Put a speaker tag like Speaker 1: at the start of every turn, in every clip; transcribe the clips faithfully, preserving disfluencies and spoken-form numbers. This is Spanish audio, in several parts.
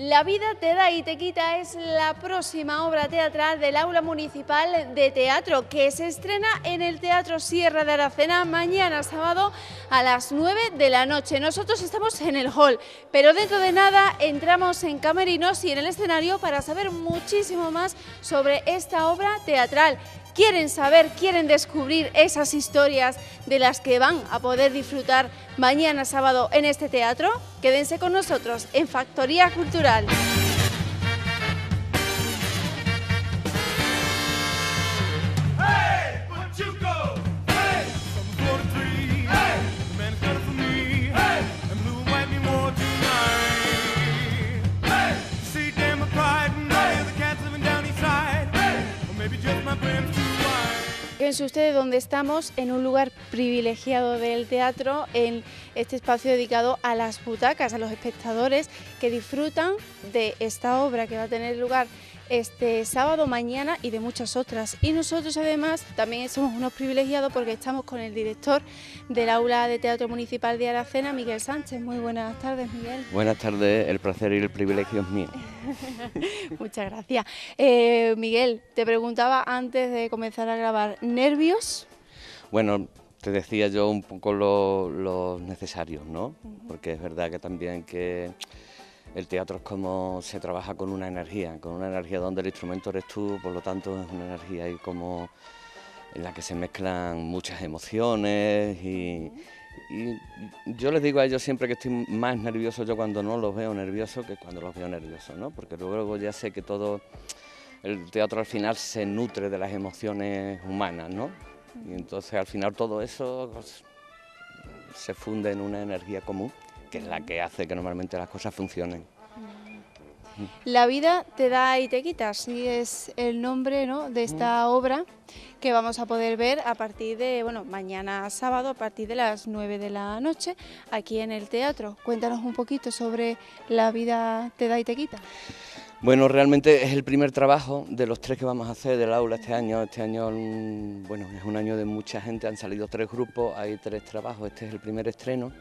Speaker 1: La vida te da y te quita es la próxima obra teatral del Aula Municipal de Teatro, que se estrena en el Teatro Sierra de Aracena mañana sábado a las nueve de la noche. Nosotros estamos en el hall, pero dentro de nada entramos en camerinos y en el escenario para saber muchísimo más sobre esta obra teatral. Quieren saber, quieren descubrir esas historias de las que van a poder disfrutar mañana sábado en este teatro. Quédense con nosotros en Factoría Cultural. Fíjense ustedes dónde estamos, en un lugar privilegiado del teatro, en este espacio dedicado a las butacas, a los espectadores que disfrutan de esta obra que va a tener lugar este sábado, mañana y de muchas otras. Y nosotros además también somos unos privilegiados porque estamos con el director del Aula de Teatro Municipal de Aracena, Miguel Sánchez. Muy buenas tardes, Miguel.
Speaker 2: Buenas tardes, el placer y el privilegio es mío.
Speaker 1: Muchas gracias. Eh, Miguel, te preguntaba antes de comenzar a grabar, ¿nervios?
Speaker 2: Bueno, te decía yo un poco lo, lo necesario, ¿no? Porque es verdad que también que el teatro es como se trabaja con una energía, con una energía donde el instrumento eres tú, por lo tanto es una energía ahí como en la que se mezclan muchas emociones y, y yo les digo a ellos siempre que estoy más nervioso yo cuando no los veo nerviosos que cuando los veo nerviosos, ¿no? Porque luego ya sé que todo el teatro al final se nutre de las emociones humanas, ¿no? Y entonces al final todo eso pues, se funde en una energía común, que es la que hace que normalmente las cosas funcionen.
Speaker 1: La vida te da y te quita, así es el nombre, ¿no?, de esta obra que vamos a poder ver a partir de, bueno, mañana sábado a partir de las nueve de la noche aquí en el teatro. Cuéntanos un poquito sobre La vida te da y te quita.
Speaker 2: Bueno, realmente es el primer trabajo de los tres que vamos a hacer del aula este año. Este año, bueno, es un año de mucha gente, han salido tres grupos, hay tres trabajos, este es el primer estreno.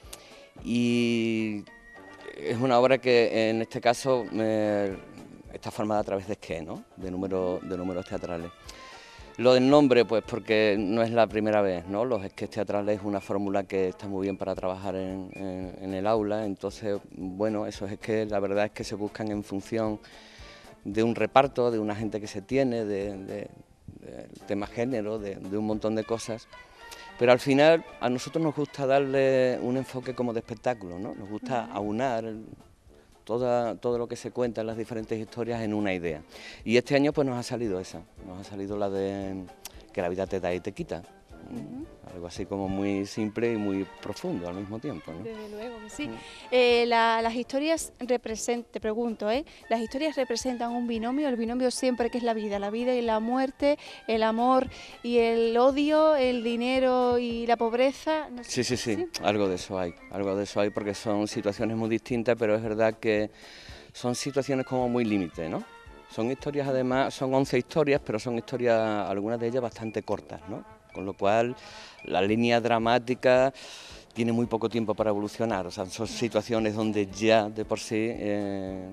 Speaker 2: Y es una obra que en este caso eh, está formada a través de sketch, ¿no?, de, número, de números teatrales. Lo del nombre, pues porque no es la primera vez, ¿no? Los sketches teatrales es una fórmula que está muy bien para trabajar en, en, en el aula, entonces, bueno, esos sketches la verdad es que se buscan en función de un reparto, de una gente que se tiene, de, de, de tema género, de, de un montón de cosas. Pero al final a nosotros nos gusta darle un enfoque como de espectáculo, ¿no? Nos gusta aunar el, toda, todo lo que se cuenta en las diferentes historias en una idea. Y este año pues nos ha salido esa, nos ha salido la de que la vida te da y te quita. Uh-huh. Algo así como muy simple y muy profundo al mismo tiempo, ¿no?
Speaker 1: Desde luego que sí. Uh-huh. eh, la, las historias representan, te pregunto, ¿eh? ¿Las historias representan un binomio? El binomio siempre que es la vida, la vida y la muerte, el amor y el odio, el dinero y la pobreza. No sé.
Speaker 2: Sí, sí, sí, sí, algo de eso hay, algo de eso hay porque son situaciones muy distintas, pero es verdad que son situaciones como muy límite, ¿no? Son historias además, son once historias, pero son historias, algunas de ellas bastante cortas, ¿no? Con lo cual la línea dramática tiene muy poco tiempo para evolucionar, o sea, son situaciones donde ya de por sí, eh,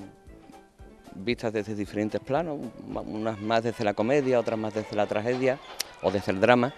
Speaker 2: vistas desde diferentes planos, unas más desde la comedia, otras más desde la tragedia o desde el drama,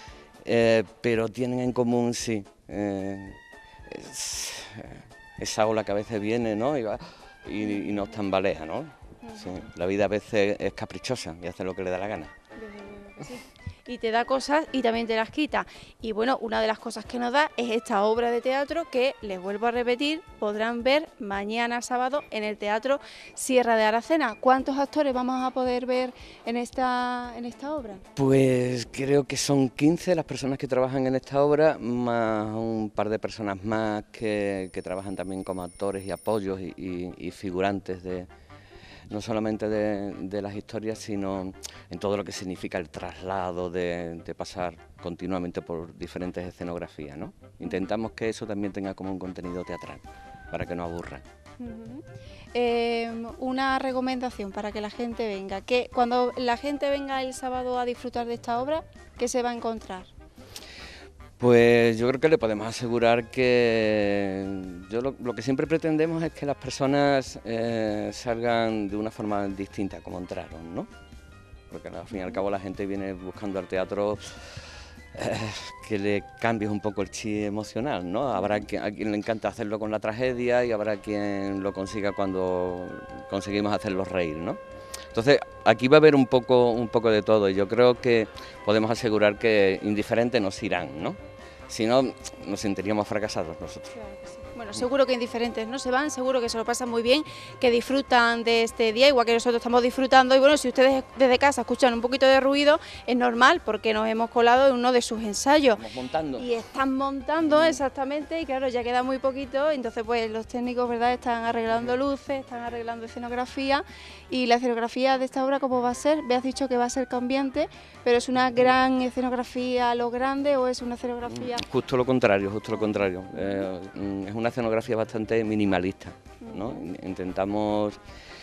Speaker 2: eh, pero tienen en común, sí, eh, es, esa ola que a veces viene, ¿no?, y, va, y, y nos tambalea, ¿no? Sí, la vida a veces es caprichosa y hace lo que le da la gana.
Speaker 1: Sí. Y te da cosas y también te las quita. Y bueno, una de las cosas que nos da es esta obra de teatro que, les vuelvo a repetir, podrán ver mañana sábado en el Teatro Sierra de Aracena. ¿Cuántos actores vamos a poder ver en esta, en esta obra?
Speaker 2: Pues creo que son quince las personas que trabajan en esta obra, más un par de personas más que, que trabajan también como actores y apoyos y, y, y figurantes de... no solamente de, de las historias, sino en todo lo que significa el traslado de, de pasar continuamente por diferentes escenografías, ¿no? Intentamos que eso también tenga como un contenido teatral, para que no aburra.
Speaker 1: Uh-huh. eh, una recomendación para que la gente venga, que cuando la gente venga el sábado a disfrutar de esta obra, ¿qué se va a encontrar?
Speaker 2: Pues yo creo que le podemos asegurar que yo lo, lo que siempre pretendemos es que las personas eh, salgan de una forma distinta como entraron, ¿no? Porque al fin y al cabo la gente viene buscando al teatro eh, que le cambies un poco el chip emocional, ¿no? Habrá quien, a quien le encanta hacerlo con la tragedia y habrá quien lo consiga cuando conseguimos hacerlos reír, ¿no? Entonces, aquí va a haber un poco, un poco de todo y yo creo que podemos asegurar que indiferentes nos irán, ¿no? Si no, nos sentiríamos fracasados nosotros.
Speaker 1: Claro que sí. Bueno, seguro que indiferentes no se van, seguro que se lo pasan muy bien, que disfrutan de este día, igual que nosotros estamos disfrutando. Y bueno, si ustedes desde casa escuchan un poquito de ruido, es normal, porque nos hemos colado en uno de sus ensayos.
Speaker 2: Estamos montando.
Speaker 1: Y están montando, exactamente, y claro, ya queda muy poquito, entonces pues los técnicos, ¿verdad?, están arreglando luces, están arreglando escenografía. Y la escenografía de esta obra, ¿cómo va a ser? Me has dicho que va a ser cambiante, pero ¿es una gran escenografía a lo grande o es una escenografía...?
Speaker 2: Justo lo contrario, justo lo contrario. Eh, es una escenografía bastante minimalista, ¿no? Intentamos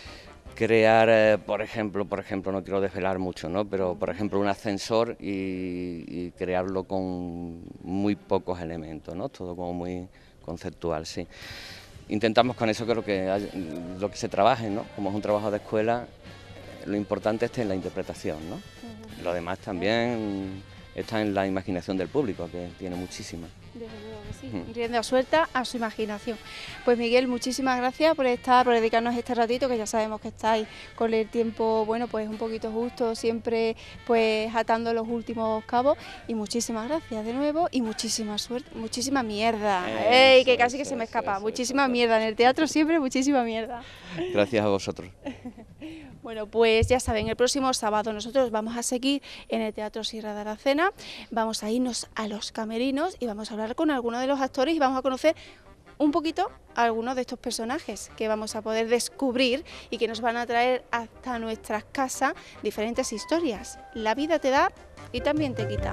Speaker 2: crear, eh, por ejemplo, por ejemplo, no quiero desvelar mucho, ¿no? Pero por ejemplo un ascensor y, y crearlo con muy pocos elementos, ¿no? Todo como muy conceptual, sí. Intentamos con eso que lo que, hay, lo que se trabaje, ¿no? Como es un trabajo de escuela, lo importante está en la interpretación, ¿no? Uh-huh. Lo demás también está en la imaginación del público, que tiene muchísima.
Speaker 1: Desde luego que sí, uh-huh. Rienda suelta a su imaginación. Pues Miguel, muchísimas gracias por estar, por dedicarnos este ratito, que ya sabemos que estáis con el tiempo, bueno, pues un poquito justo, siempre pues atando los últimos cabos, y muchísimas gracias de nuevo y muchísima suerte, muchísima mierda, eso, ¡ey! Que casi eso, que se me escapa, eso, muchísima eso, mierda, en el teatro siempre muchísima mierda.
Speaker 2: Gracias a vosotros.
Speaker 1: Bueno, pues ya saben, el próximo sábado nosotros vamos a seguir en el Teatro Sierra de Aracena, vamos a irnos a los camerinos y vamos a hablar con algunos de los actores y vamos a conocer un poquito a algunos de estos personajes que vamos a poder descubrir y que nos van a traer hasta nuestras casas diferentes historias. La vida te da y también te quita.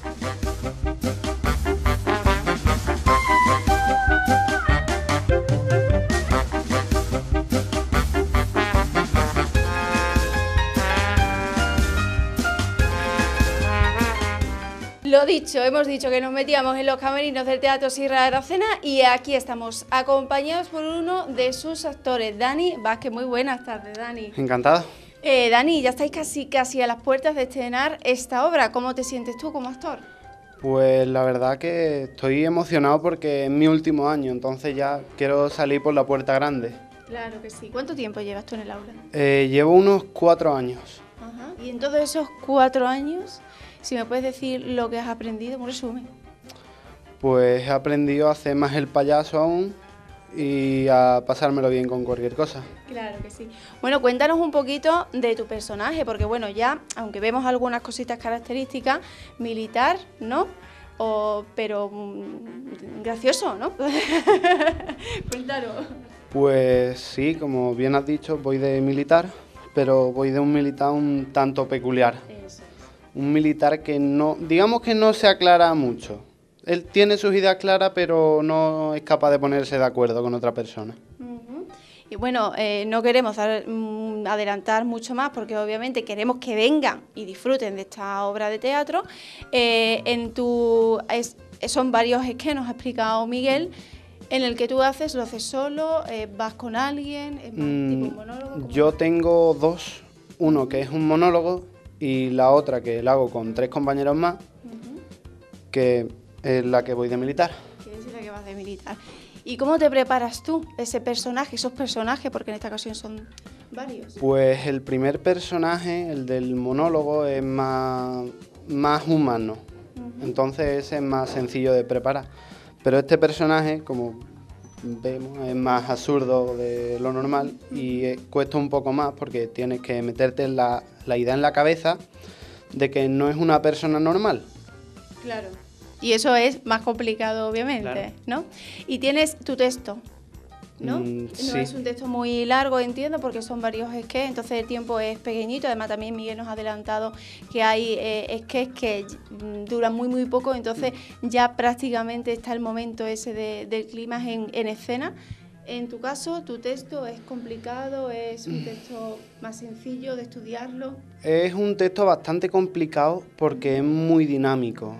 Speaker 1: Lo dicho, hemos dicho que nos metíamos en los camerinos del Teatro Sierra de Aracena y aquí estamos, acompañados por uno de sus actores, Dani Vázquez. Muy buenas tardes, Dani.
Speaker 3: Encantado.
Speaker 1: Eh, Dani, ya estáis casi, casi a las puertas de estrenar esta obra. ¿Cómo te sientes tú como actor?
Speaker 3: Pues la verdad que estoy emocionado porque es mi último año, entonces ya quiero salir por la puerta grande.
Speaker 1: Claro que sí. ¿Cuánto tiempo llevas tú en el aula?
Speaker 3: Eh, llevo unos cuatro años.
Speaker 1: Ajá. Y en todos esos cuatro años, si me puedes decir lo que has aprendido, un resumen.
Speaker 3: Pues he aprendido a hacer más el payaso aún y a pasármelo bien con cualquier cosa.
Speaker 1: Claro que sí. Bueno, cuéntanos un poquito de tu personaje, porque bueno, ya, aunque vemos algunas cositas características, militar, ¿no? O, pero mmm, gracioso, ¿no? Cuéntanos.
Speaker 3: Pues sí, como bien has dicho, voy de militar, pero voy de un militar un tanto peculiar.
Speaker 1: Eso.
Speaker 3: Un militar que no, digamos que no se aclara mucho. Él tiene sus ideas claras, pero no es capaz de ponerse de acuerdo con otra persona.
Speaker 1: Uh-huh. Y bueno, eh, no queremos dar, mm, adelantar mucho más, porque obviamente queremos que vengan y disfruten de esta obra de teatro. Eh, en tu, es, son varios es que nos ha explicado Miguel, en el que tú haces, lo haces solo, eh, vas con alguien, es más mm, tipo un monólogo.
Speaker 3: Yo tengo dos, uno que es un monólogo y la otra que la hago con tres compañeros más, uh-huh. que es la que voy de militar.
Speaker 1: Que es la que vas de militar. ¿Y cómo te preparas tú ese personaje, esos personajes, porque en esta ocasión son varios?
Speaker 3: Pues el primer personaje, el del monólogo, es más, más humano, uh-huh. Entonces ese es más sencillo de preparar. Pero este personaje, como vemos, es más absurdo de lo normal y eh, cuesta un poco más porque tienes que meterte la, la idea en la cabeza de que no es una persona normal.
Speaker 1: Claro. Y eso es más complicado, obviamente, claro. ¿No? Y tienes tu texto, ¿no?
Speaker 3: Mm, sí.
Speaker 1: No es un texto muy largo, entiendo, porque son varios sketches, entonces el tiempo es pequeñito. Además, también Miguel nos ha adelantado que hay eh, sketches que duran muy, muy poco, entonces ya prácticamente está el momento ese de, del clímax en, en escena. En tu caso, ¿tu texto es complicado? ¿Es un texto más sencillo de estudiarlo?
Speaker 3: Es un texto bastante complicado porque es muy dinámico.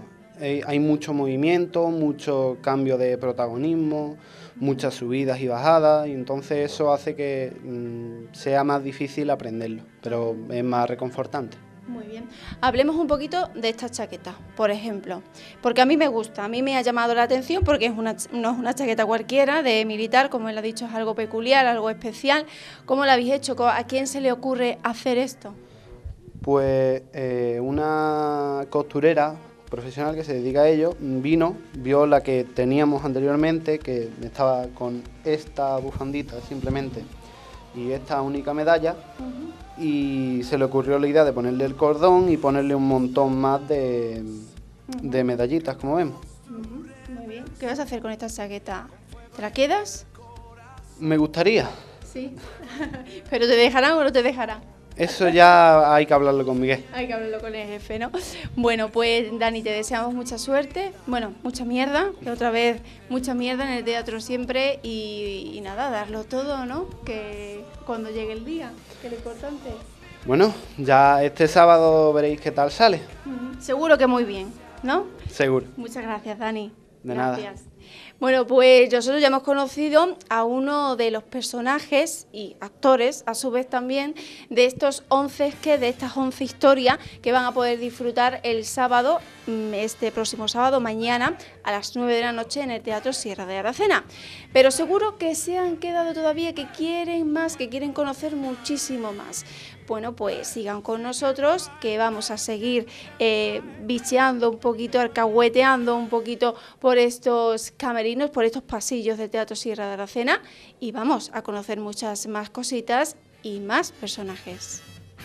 Speaker 3: eh, hay mucho movimiento, mucho cambio de protagonismo, muchas subidas y bajadas, y entonces eso hace que mmm, sea más difícil aprenderlo, pero es más reconfortante.
Speaker 1: Muy bien. Hablemos un poquito de esta chaqueta, por ejemplo, porque a mí me gusta, a mí me ha llamado la atención porque es una, no es una chaqueta cualquiera de militar, como él ha dicho, es algo peculiar, algo especial. ¿Cómo lo habéis hecho? ¿A quién se le ocurre hacer esto?
Speaker 3: Pues eh, una costurera profesional que se dedica a ello vino, vio la que teníamos anteriormente, que estaba con esta bufandita simplemente y esta única medalla. Uh-huh. Y se le ocurrió la idea de ponerle el cordón y ponerle un montón más de, uh-huh. de medallitas, como vemos.
Speaker 1: Uh-huh. Muy bien. ¿Qué vas a hacer con esta chaqueta? ¿Te la quedas?
Speaker 3: Me gustaría.
Speaker 1: Sí. ¿Pero te dejarán o no te dejarán?
Speaker 3: Eso ya hay que hablarlo con Miguel.
Speaker 1: Hay que hablarlo con el jefe, ¿no? Bueno, pues Dani, te deseamos mucha suerte, bueno, mucha mierda, que otra vez mucha mierda en el teatro siempre y, y nada, darlo todo, ¿no? Que cuando llegue el día, que es lo importante.
Speaker 3: Bueno, ya este sábado veréis qué tal sale.
Speaker 1: Uh-huh. Seguro que muy bien, ¿no?
Speaker 3: Seguro.
Speaker 1: Muchas gracias, Dani.
Speaker 3: De
Speaker 1: gracias.
Speaker 3: nada.
Speaker 1: Bueno, pues nosotros ya hemos conocido a uno de los personajes y actores, a su vez también, de estos once sketches, de estas once historias que van a poder disfrutar el sábado, este próximo sábado, mañana, a las nueve de la noche en el Teatro Sierra de Aracena. Pero seguro que se han quedado todavía, que quieren más, que quieren conocer muchísimo más. Bueno, pues sigan con nosotros, que vamos a seguir eh, bicheando un poquito, alcahueteando un poquito por estos camerinos, por estos pasillos del Teatro Sierra de Aracena y vamos a conocer muchas más cositas y más personajes.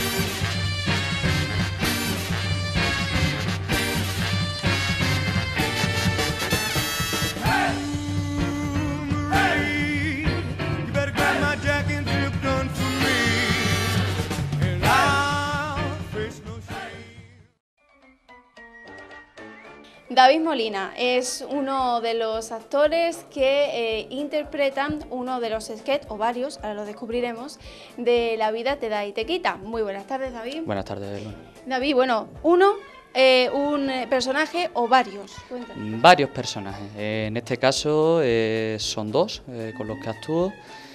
Speaker 1: David Molina es uno de los actores que eh, interpretan uno de los sketches, o varios, ahora lo descubriremos, de La vida te da y te quita. Muy buenas tardes, David.
Speaker 2: Buenas tardes, Luna.
Speaker 1: David, bueno, uno, eh, un personaje o varios. Cuéntanos.
Speaker 2: Varios personajes. Eh, en este caso eh, son dos eh, con los que actúo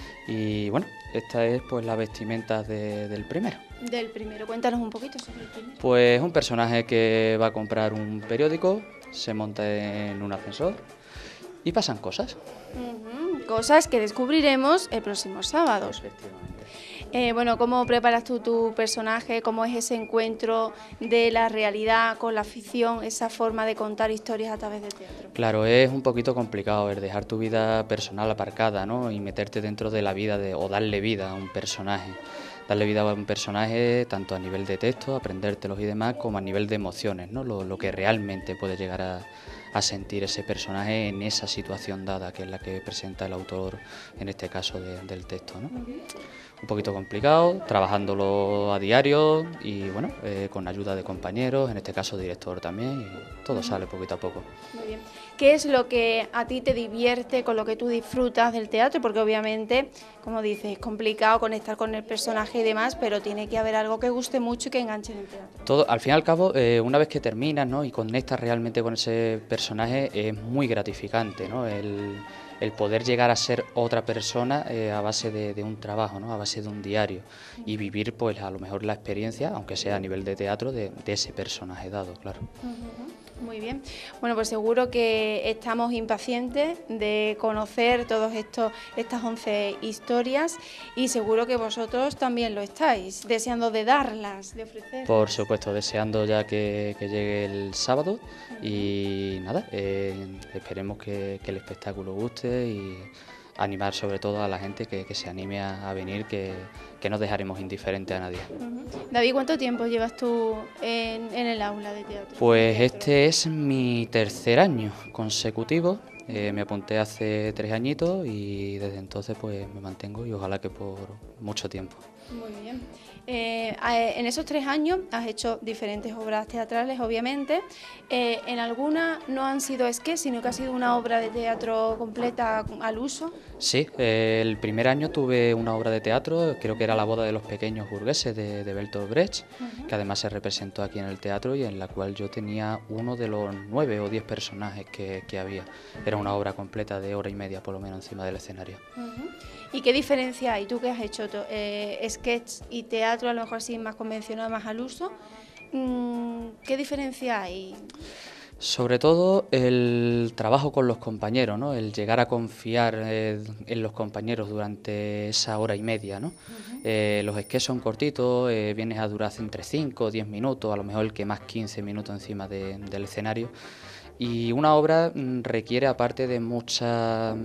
Speaker 2: y bueno, esta es pues la vestimenta de, del primero.
Speaker 1: Del primero, cuéntanos un poquito sobre el primero.
Speaker 2: Pues un personaje que va a comprar un periódico, se monta en un ascensor y pasan cosas.
Speaker 1: Uh-huh. Cosas que descubriremos el próximo sábado.
Speaker 2: Efectivamente.
Speaker 1: Eh, bueno, ¿cómo preparas tú tu personaje? ¿Cómo es ese encuentro de la realidad con la ficción, esa forma de contar historias a través del teatro?
Speaker 2: Claro, es un poquito complicado el dejar tu vida personal aparcada, ¿no? Y meterte dentro de la vida de, o darle vida a un personaje. Darle vida a un personaje tanto a nivel de texto, aprendértelos y demás, como a nivel de emociones, ¿no? Lo, lo que realmente puede llegar a, a sentir ese personaje en esa situación dada, que es la que presenta el autor, en este caso de, del texto, ¿no? Uh-huh. Un poquito complicado, trabajándolo a diario y bueno, eh, con ayuda de compañeros, en este caso director también, y todo uh-huh. sale poquito a poco.
Speaker 1: Muy bien. ¿Qué es lo que a ti te divierte, con lo que tú disfrutas del teatro? Porque obviamente, como dices, es complicado conectar con el personaje y demás, pero tiene que haber algo que guste mucho y que enganche en el teatro.
Speaker 2: Todo, al fin y al cabo, eh, una vez que terminas, ¿no? y conectas realmente con ese personaje, es muy gratificante, ¿no? El, el poder llegar a ser otra persona eh, a base de, de un trabajo, ¿no? A base de un diario, y vivir pues a lo mejor la experiencia, aunque sea a nivel de teatro, de, de ese personaje dado, claro.
Speaker 1: Uh-huh. Muy bien. Bueno, pues seguro que estamos impacientes de conocer todas estas once historias y seguro que vosotros también lo estáis, deseando de darlas, de ofrecerlas.
Speaker 2: Por supuesto, deseando ya que, que llegue el sábado y nada, eh, esperemos que, que el espectáculo guste y animar sobre todo a la gente que, que se anime a, a venir, que, que no dejaremos indiferente a nadie.
Speaker 1: Uh-huh. David, ¿cuánto tiempo llevas tú en, en el aula de teatro?
Speaker 2: Pues este es mi tercer año consecutivo, eh, me apunté hace tres añitos y desde entonces pues me mantengo y ojalá que por mucho tiempo.
Speaker 1: Muy bien. Eh, en esos tres años has hecho diferentes obras teatrales, obviamente. Eh, en algunas no han sido sketches, sino que ha sido una obra de teatro completa al uso.
Speaker 4: Sí, eh, el primer año tuve una obra de teatro, creo que era La boda de los pequeños burgueses de, de Bertolt Brecht, uh-huh. que además se representó aquí en el teatro y en la cual yo tenía uno de los nueve o diez personajes que, que había. Era una obra completa de hora y media por lo menos encima del escenario.
Speaker 1: Uh-huh. ¿Y qué diferencia hay? Tú que has hecho eh, sketch y teatro, a lo mejor sí más convencional, más al uso, ¿qué diferencia hay?
Speaker 4: Sobre todo el trabajo con los compañeros, ¿no? El llegar a confiar eh, en los compañeros durante esa hora y media, ¿no? Uh-huh. eh, los sketches son cortitos, eh, vienes a durar entre cinco o diez minutos, a lo mejor el que más quince minutos encima de, del escenario. Y una obra requiere, aparte de mucha,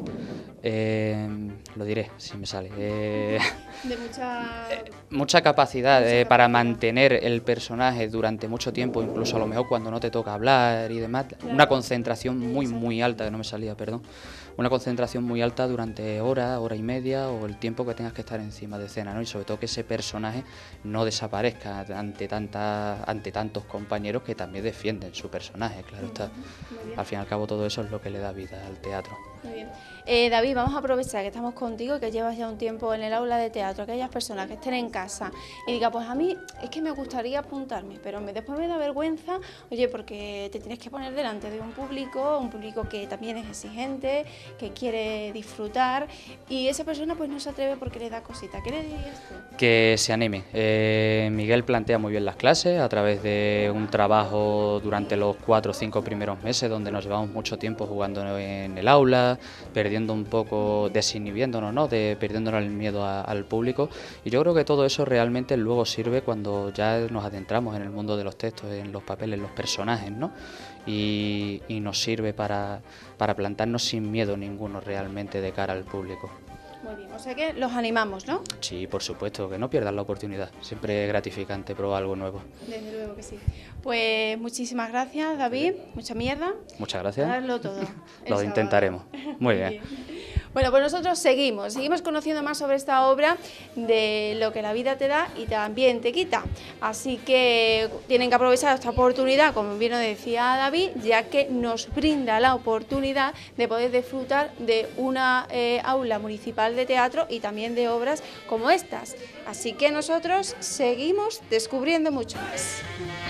Speaker 4: eh, lo diré si me sale, eh,
Speaker 1: de mucha,
Speaker 4: mucha capacidad,
Speaker 1: mucha
Speaker 4: eh,
Speaker 1: capacidad
Speaker 4: para mantener el personaje durante mucho tiempo, incluso a lo mejor cuando no te toca hablar y demás, claro. Una concentración muy muy alta, que no me salía, perdón, una concentración muy alta durante hora, hora y media o el tiempo que tengas que estar encima de escena, ¿no? Y sobre todo que ese personaje no desaparezca ante tanta, ante tantos compañeros que también defienden su personaje, claro está. Al fin y al cabo todo eso es lo que le da vida al teatro.
Speaker 1: Muy bien. Eh, David, vamos a aprovechar que estamos contigo, que llevas ya un tiempo en el aula de teatro, aquellas personas que estén en casa y digan, pues a mí es que me gustaría apuntarme, pero me, después me da vergüenza, oye, porque te tienes que poner delante de un público, un público que también es exigente, que quiere disfrutar, y esa persona pues no se atreve porque le da cosita. ¿Qué le dirías tú?
Speaker 4: Que se anime. Eh, Miguel plantea muy bien las clases a través de un trabajo durante los cuatro o cinco primeros meses, donde nos llevamos mucho tiempo jugando en el aula, perdiendo un poco, desinhibiéndonos, ¿no? De, perdiéndonos el miedo a, al público, y yo creo que todo eso realmente luego sirve cuando ya nos adentramos en el mundo de los textos, en los papeles, en los personajes, ¿no? Y, y nos sirve para, para plantarnos sin miedo ninguno realmente de cara al público.
Speaker 1: Muy bien, o sea que los animamos, ¿no?
Speaker 4: Sí, por supuesto, que no pierdan la oportunidad, siempre es gratificante probar algo nuevo.
Speaker 1: Desde luego que sí. Pues muchísimas gracias, David, mucha mierda.
Speaker 4: Muchas gracias.
Speaker 1: A darlo todo.
Speaker 4: Lo intentaremos. Muy bien.
Speaker 1: bien. Bueno, pues nosotros seguimos, seguimos conociendo más sobre esta obra de lo que la vida te da y también te quita. Así que tienen que aprovechar esta oportunidad, como bien nos decía David, ya que nos brinda la oportunidad de poder disfrutar de una eh, aula municipal de teatro y también de obras como estas. Así que nosotros seguimos descubriendo mucho más.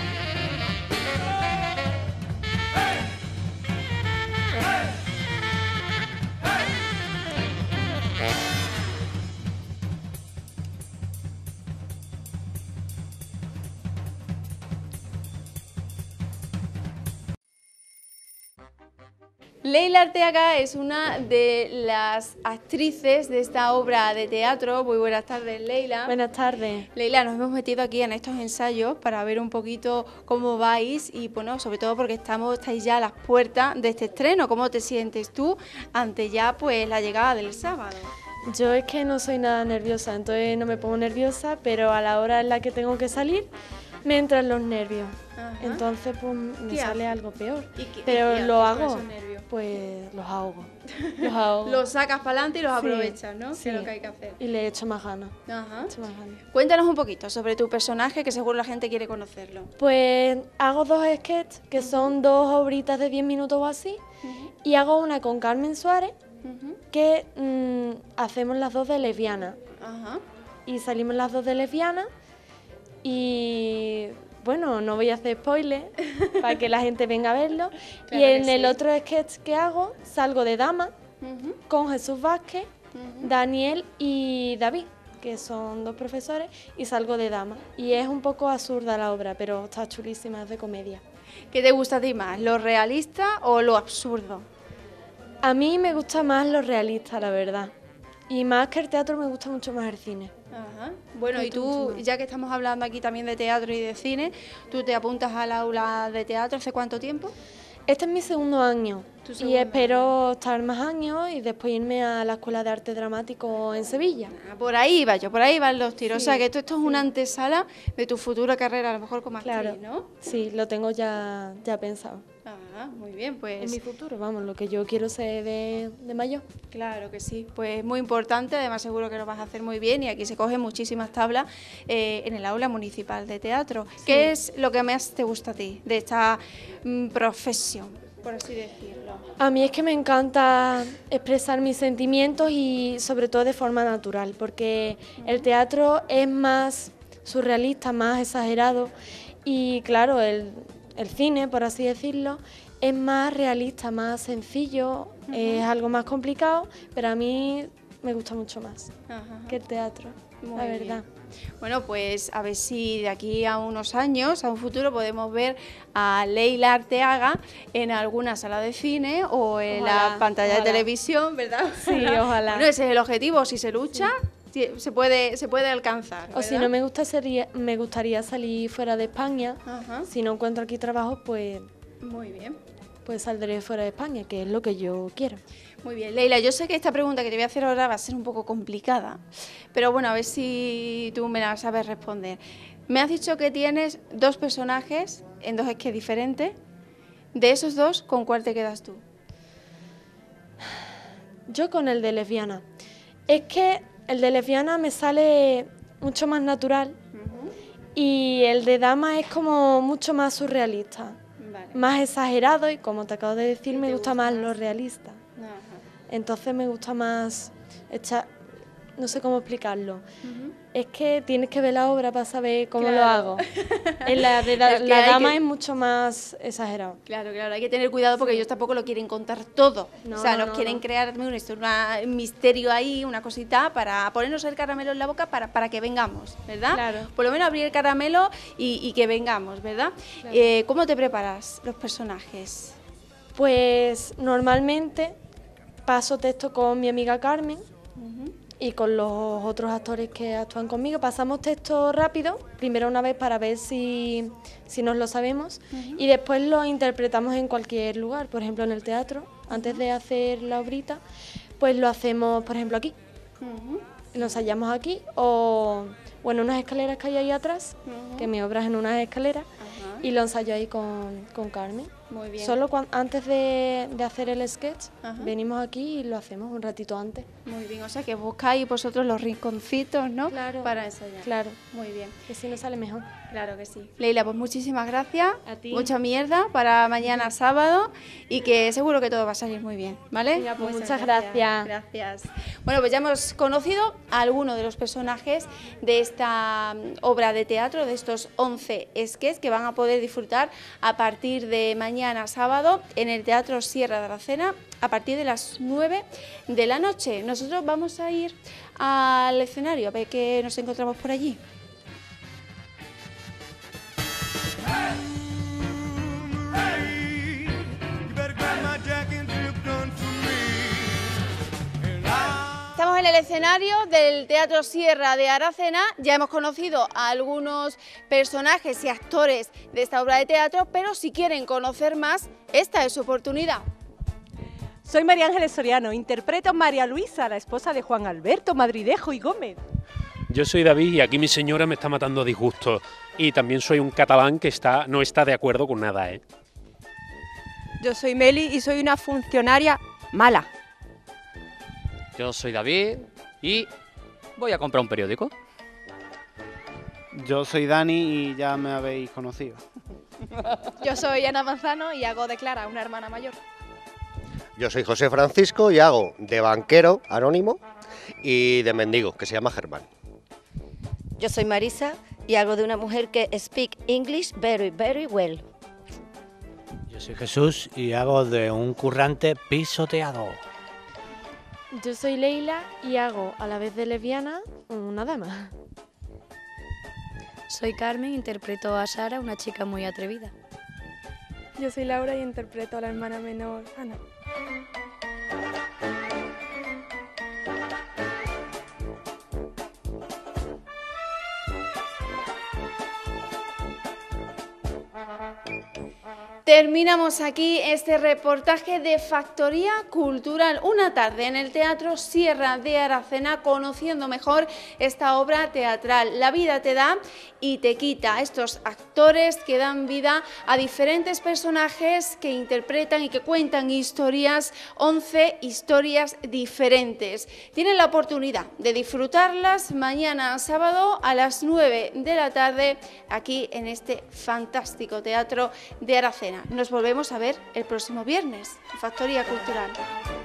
Speaker 1: Leila Arteaga es una de las actrices de esta obra de teatro. Muy buenas tardes, Leila.
Speaker 5: Buenas tardes.
Speaker 1: Leila, nos hemos metido aquí en estos ensayos para ver un poquito cómo vais y, bueno, sobre todo porque estamos, estáis ya a las puertas de este estreno. ¿Cómo te sientes tú ante ya pues la llegada del sábado?
Speaker 5: Yo es que no soy nada nerviosa, entonces no me pongo nerviosa, pero a la hora en la que tengo que salir me entran los nervios. Ajá. Entonces pues me sale algo peor. ¿Y qué, pero y lo hago, pues los ahogo. Los ahogo.
Speaker 1: Los sacas para adelante y los
Speaker 5: sí,
Speaker 1: aprovechas, ¿no?
Speaker 5: Sí.
Speaker 1: Que es lo que hay que hacer.
Speaker 5: Y le echo más ganas.
Speaker 1: Ajá.
Speaker 5: Echo más ganas.
Speaker 1: Cuéntanos un poquito sobre tu personaje, que seguro la gente quiere conocerlo.
Speaker 5: Pues hago dos sketches, que son dos obritas de diez minutos o así, uh-huh. y hago una con Carmen Suárez, uh-huh. que mmm, hacemos las dos de lesbiana.
Speaker 1: Ajá.
Speaker 5: Y salimos las dos de lesbiana y... Bueno, no voy a hacer spoilers para que la gente venga a verlo. Claro, y en el sí. otro sketch que hago, salgo de dama uh-huh. con Jesús Vázquez, uh-huh. Daniel y David, que son dos profesores, y salgo de dama. Y es un poco absurda la obra, pero está chulísima, es de comedia.
Speaker 1: ¿Qué te gusta a ti más, lo realista o lo absurdo?
Speaker 5: A mí me gusta más lo realista, la verdad. Y más que el teatro, me gusta mucho más el cine.
Speaker 1: Ajá. Bueno, y tú, ya que estamos hablando aquí también de teatro y de cine, ¿tú te apuntas al aula de teatro hace cuánto tiempo?
Speaker 5: Este es mi segundo año y espero año. estar más años y después irme a la Escuela de Arte Dramático en Sevilla.
Speaker 1: Ah, por ahí va yo, por ahí van los tiros. Sí, o sea, que esto, esto es
Speaker 5: sí.
Speaker 1: una antesala de tu futura carrera, a lo mejor como actriz,
Speaker 5: claro.
Speaker 1: ¿no?
Speaker 5: Sí, lo tengo ya, ya pensado.
Speaker 1: Ah, muy bien, pues...
Speaker 5: En mi futuro, vamos, lo que yo quiero ser de, de mayor.
Speaker 1: Claro que sí, pues muy importante, además seguro que lo vas a hacer muy bien y aquí se cogen muchísimas tablas eh, en el aula municipal de teatro. Sí. ¿Qué es lo que más te gusta a ti de esta mm, profesión, por así decirlo?
Speaker 5: A mí es que me encanta expresar mis sentimientos y sobre todo de forma natural, porque uh-huh. el teatro es más surrealista, más exagerado y claro, el... el cine, por así decirlo, es más realista, más sencillo, uh-huh. es algo más complicado, pero a mí me gusta mucho más uh-huh. que el teatro, Muy la verdad.
Speaker 1: Bien. Bueno, pues a ver si de aquí a unos años, a un futuro, podemos ver a Leila Arteaga en alguna sala de cine o en ojalá, la pantalla ojalá. de televisión, ¿verdad?
Speaker 5: Sí, ojalá.
Speaker 1: Bueno, ese es el objetivo, si se lucha... Sí. Se puede, se puede alcanzar, ¿verdad?
Speaker 5: O si no, me, gusta sería, me gustaría salir fuera de España. Ajá. Si no encuentro aquí trabajo, pues...
Speaker 1: Muy bien.
Speaker 5: Pues saldré fuera de España, que es lo que yo quiero.
Speaker 1: Muy bien, Leila, yo sé que esta pregunta que te voy a hacer ahora va a ser un poco complicada, pero bueno, a ver si tú me la sabes responder. Me has dicho que tienes dos personajes en dos sketches diferentes. De esos dos, ¿con cuál te quedas tú?
Speaker 5: Yo con el de lesbiana. Es que... el de lesbiana me sale mucho más natural uh-huh. y el de dama es como mucho más surrealista, vale. más exagerado y como te acabo de decir me gusta, gusta más lo realista. Uh-huh. Entonces me gusta más, echar, no sé cómo explicarlo. Uh-huh. Es que tienes que ver la obra para saber cómo claro. lo hago. En la de la, la dama que... es mucho más exagerado.
Speaker 1: Claro, claro, hay que tener cuidado porque sí. ellos tampoco lo quieren contar todo. No, o sea, nos no, quieren no. crear un, un misterio ahí, una cosita, para ponernos el caramelo en la boca para, para que vengamos, ¿verdad?
Speaker 5: Claro.
Speaker 1: Por lo menos abrir el caramelo y, y que vengamos, ¿verdad? Claro. Eh, ¿Cómo te preparas los personajes?
Speaker 5: Pues normalmente paso texto con mi amiga Carmen. Uh-huh. Y con los otros actores que actúan conmigo pasamos texto rápido, primero una vez para ver si, si nos lo sabemos uh-huh. y después lo interpretamos en cualquier lugar, por ejemplo en el teatro, antes de hacer la obrita, pues lo hacemos por ejemplo aquí, uh-huh. lo ensayamos aquí o bueno, unas escaleras que hay ahí atrás, uh-huh. que mi obra es en unas escaleras uh-huh. y lo ensayo ahí con, con Carmen.
Speaker 1: Muy bien.
Speaker 5: Solo cuando, antes de, de hacer el sketch, ajá. venimos aquí y lo hacemos un ratito antes.
Speaker 1: Muy bien, o sea que buscáis vosotros los rinconcitos, ¿no?
Speaker 5: Claro.
Speaker 1: Para ensayar.
Speaker 5: Claro.
Speaker 1: Muy bien.
Speaker 5: Que si no sale mejor.
Speaker 1: Claro que sí. Leila, pues muchísimas gracias.
Speaker 5: A ti.
Speaker 1: Mucha mierda para mañana sábado y que seguro que todo va a salir muy bien, ¿vale?
Speaker 5: Mira, pues muchas, muchas gracias.
Speaker 1: gracias. Gracias. Bueno, pues ya hemos conocido a algunos de los personajes de esta obra de teatro, de estos once sketches que van a poder disfrutar a partir de mañana sábado en el Teatro Sierra de Aracena a partir de las nueve de la noche. Nosotros vamos a ir al escenario a ver qué nos encontramos por allí. Estamos en el escenario del Teatro Sierra de Aracena, ya hemos conocido a algunos personajes y actores de esta obra de teatro, pero si quieren conocer más, esta es su oportunidad.
Speaker 6: Soy María Ángeles Soriano, interpreto a María Luisa, la esposa de Juan Alberto Madridejo y Gómez.
Speaker 7: Yo soy David y aquí mi señora me está matando a disgusto. Y también soy un catalán que está, no está de acuerdo con nada, ¿eh?
Speaker 8: Yo soy Meli y soy una funcionaria mala.
Speaker 4: Yo soy David y voy a comprar un periódico.
Speaker 3: Yo soy Dani y ya me habéis conocido.
Speaker 9: Yo soy Ana Manzano y hago de Clara, una hermana mayor.
Speaker 10: Yo soy José Francisco y hago de banquero anónimo y de mendigo, que se llama Germán.
Speaker 11: Yo soy Marisa y hago de una mujer que speak English very, very well.
Speaker 12: Yo soy Jesús y hago de un currante pisoteado.
Speaker 5: Yo soy Leila y hago, a la vez de lesbiana, una dama.
Speaker 13: Soy Carmen, interpreto a Sara, una chica muy atrevida.
Speaker 14: Yo soy Laura y interpreto a la hermana menor, Ana.
Speaker 1: Terminamos aquí este reportaje de Factoría Cultural, una tarde en el Teatro Sierra de Aracena, conociendo mejor esta obra teatral. La vida te da y te quita. Estos actores que dan vida a diferentes personajes que interpretan y que cuentan historias, once historias diferentes. Tienen la oportunidad de disfrutarlas mañana sábado a las nueve de la tarde aquí en este fantástico Teatro de Aracena. Nos volvemos a ver el próximo viernes en Factoría Cultural.